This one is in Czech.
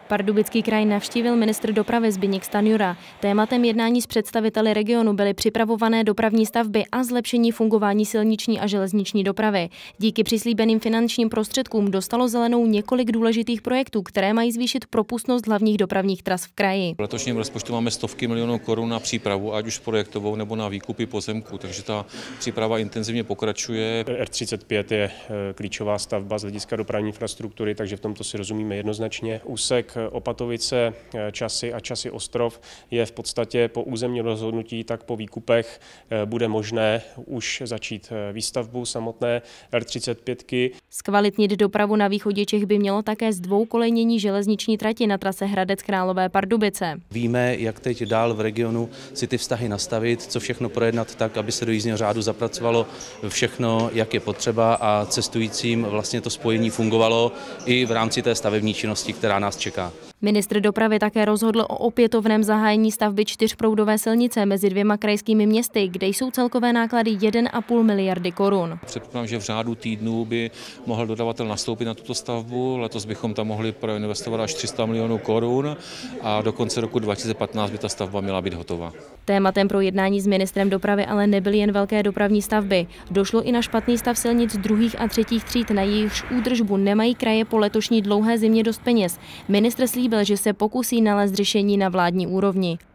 Pardubický kraj navštívil ministr dopravy Zbyněk Stanjura. Tématem jednání s představiteli regionu byly připravované dopravní stavby a zlepšení fungování silniční a železniční dopravy. Díky přislíbeným finančním prostředkům dostalo zelenou několik důležitých projektů, které mají zvýšit propustnost hlavních dopravních tras v kraji. V letošním rozpočtu máme stovky milionů korun na přípravu, ať už projektovou nebo na výkupy pozemků, takže ta příprava intenzivně pokračuje. R35 je klíčová stavba z hlediska dopravní infrastruktury, takže v tomto si rozumíme jednoznačně. Úsek Opatovice, Časy a Časy Ostrov je v podstatě po územním rozhodnutí, tak po výkupech bude možné už začít výstavbu samotné R35. Zkvalitnit dopravu na východě Čech by mělo také zdvoukolejnění železniční trati na trase Hradec Králové Pardubice. Víme, jak teď dál v regionu si ty vztahy nastavit, co všechno projednat tak, aby se do jízdního řádu zapracovalo všechno, jak je potřeba a cestujícím vlastně to spojení fungovalo i v rámci té stavební činnosti, která nás čeká. Ministr dopravy také rozhodl o opětovném zahájení stavby čtyřproudové silnice mezi dvěma krajskými městy, kde jsou celkové náklady 1,5 miliardy korun. Předpokládám, že v řádu týdnů by mohl dodavatel nastoupit na tuto stavbu. Letos bychom tam mohli proinvestovat až 300 milionů korun a do konce roku 2015 by ta stavba měla být hotová. Tématem pro jednání s ministrem dopravy ale nebyly jen velké dopravní stavby. Došlo i na špatný stav silnic druhých a třetích tříd, na jejichž údržbu nemají kraje po letošní dlouhé zimě dost peněz. Ministr slíbil, že se pokusí nalézt řešení na vládní úrovni.